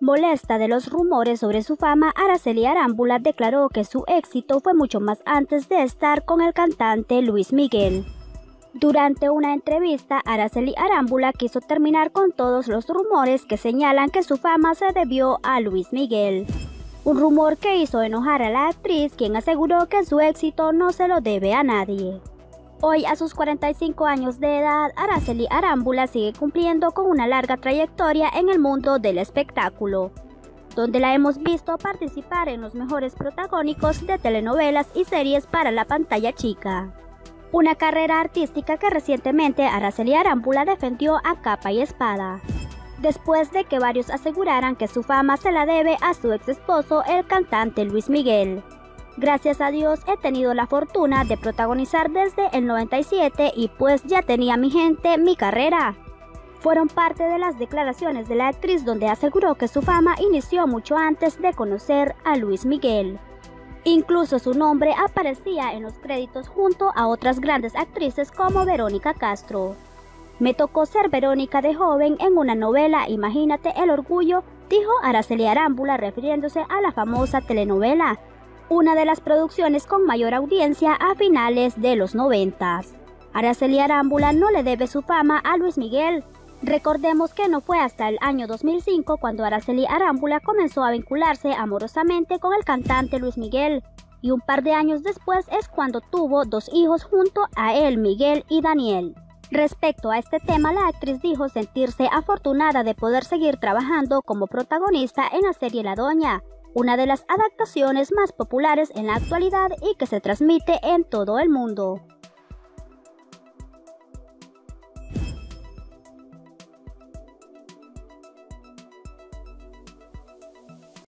Molesta de los rumores sobre su fama, Araceli Arámbula declaró que su éxito fue mucho más antes de estar con el cantante Luis Miguel. Durante una entrevista, Araceli Arámbula quiso terminar con todos los rumores que señalan que su fama se debió a Luis Miguel. Un rumor que hizo enojar a la actriz, quien aseguró que su éxito no se lo debe a nadie. Hoy, a sus 45 años de edad, Araceli Arámbula sigue cumpliendo con una larga trayectoria en el mundo del espectáculo, donde la hemos visto participar en los mejores protagónicos de telenovelas y series para la pantalla chica. Una carrera artística que recientemente Araceli Arámbula defendió a capa y espada, después de que varios aseguraran que su fama se la debe a su ex esposo, el cantante Luis Miguel. Gracias a Dios he tenido la fortuna de protagonizar desde el 97 y pues ya tenía mi gente mi carrera. Fueron parte de las declaraciones de la actriz, donde aseguró que su fama inició mucho antes de conocer a Luis Miguel. Incluso su nombre aparecía en los créditos junto a otras grandes actrices como Verónica Castro. Me tocó ser Verónica de joven en una novela, imagínate el orgullo, dijo Araceli Arámbula refiriéndose a la famosa telenovela, una de las producciones con mayor audiencia a finales de los 90. Araceli Arámbula no le debe su fama a Luis Miguel. Recordemos que no fue hasta el año 2005 cuando Araceli Arámbula comenzó a vincularse amorosamente con el cantante Luis Miguel, y un par de años después es cuando tuvo 2 hijos junto a él, Miguel y Daniel. Respecto a este tema, la actriz dijo sentirse afortunada de poder seguir trabajando como protagonista en la serie La Doña, una de las adaptaciones más populares en la actualidad y que se transmite en todo el mundo.